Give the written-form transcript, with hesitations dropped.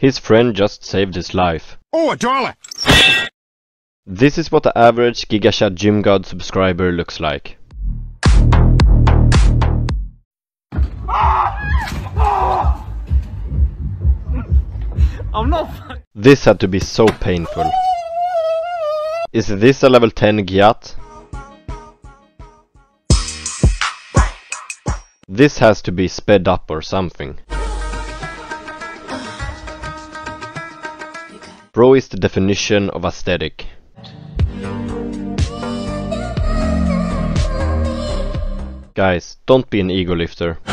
His friend just saved his life. Oh, a dollar! This is what the average GigaChat Gym God subscriber looks like. I'm not. This had to be so painful. Is this a level 10 Gyat? This has to be sped up or something. Bro is the definition of aesthetic. Guys, don't be an ego lifter.